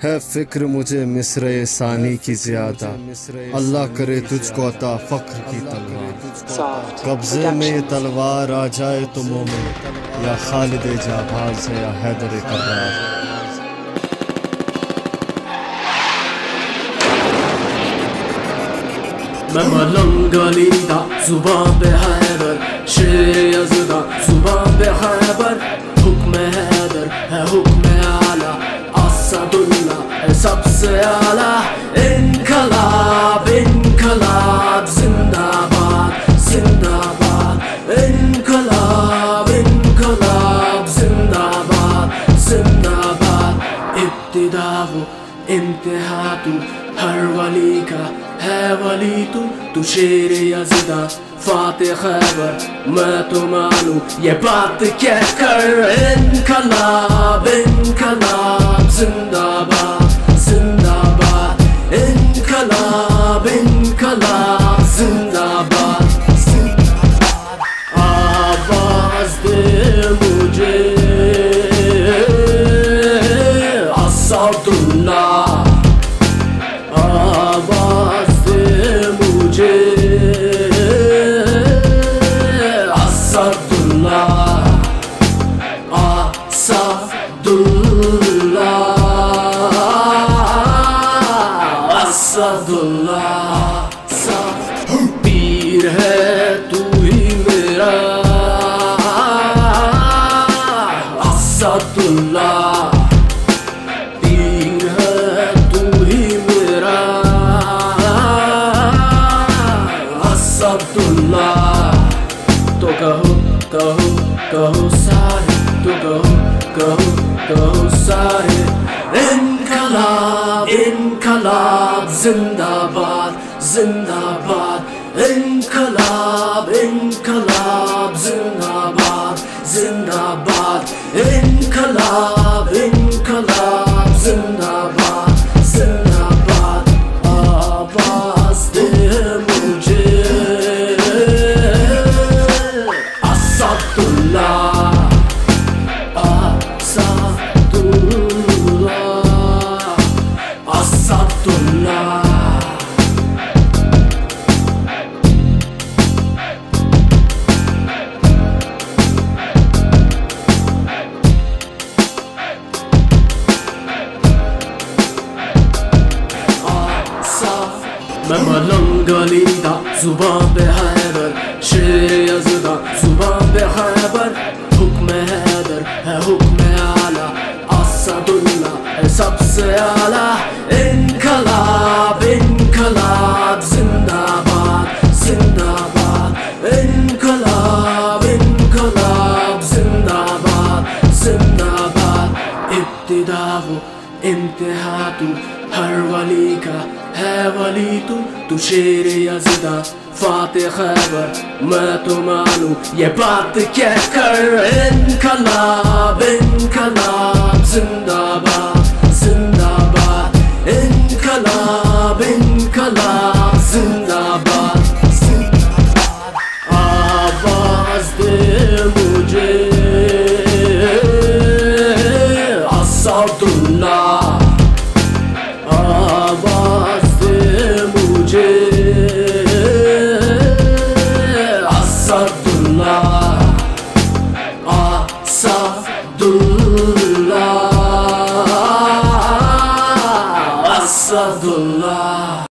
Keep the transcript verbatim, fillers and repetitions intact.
है फिक्र मुझे मिस्र सानी की ज्यादा। अल्लाह करे तुझको अता फख्र की तलवार। कब्जे में ये तलवार आ जाए तो मोमिन, या खालिद जाबाज है या हैदर कर्रार। मैं मलंगलीदा जुबान पे हैदर, शेर यज़दा जुबान पे खैबर। हुक्म हैदर है हुक्म आला, असदुल्ला है सबसे आला। इनकलाब इनकलाब जिंदाबाद जिंदाबाद। इनकलाब इनकलाब जिंदाबाद जिंदाबाद। इब्तिदा वो इंतहा तू हर वली का है वली तू। तू शेर यज़दा फातिह खैबर, मैं तो मानू ये बात कह कर। इनकलाब इनकलाब जिंदाबाद जिंदाबाद। इनकलाब इनकलाब जिंदाबाद जिंदाबाद। आवाज दे मुझे असदुल्लाह, आवाज दे मुझे असदुल्लाह असदुल्लाह असदुल्लाह। पीर है तू ही मेरा असदुल्लाह। पीर है तू ही मेरा असदुल्लाह। तो कहो कहो कहो सारे, तो कहो कहो कहो सारे। इनकलाब इनकलाब जिंदाबाद जिंदाबाद। इनकलाब इनकलाब जिंदाबाद जिंदाबाद। इनकलाब इनकलाब जिंदाबाद जिंदाबाद। आवाज दे मुझे असदुल्लाह असदुल्लाह असदुल्लाह। मैं मलंगलीदा जुबान पे हैदर, शेर यज़दा जुबान पे खैबर। हुक्म हैदर है हुक्म आला, असदुल्ला है सबसे आला। इनकलाब इनकलाब जिंदाबाद जिंदाबाद। इनकलाब इनकलाब जिंदाबाद जिंदाबाद। इब्तिदा वो इंतहा तू हर वली का है वली तू। तू शेर यज़दा फातिह खैबर, मैं तो मानू ये बात कह कर। इनकलाब इनकलाब जिंदाबाद जिंदाबाद। इनकलाब इनकलाब जिंदाबाद जिंदाबाद। आवाज दे मुझे असदुल्लाह, आवाज दे मुझे असदुल्लाह असदुल्लाह असदुल्लाह।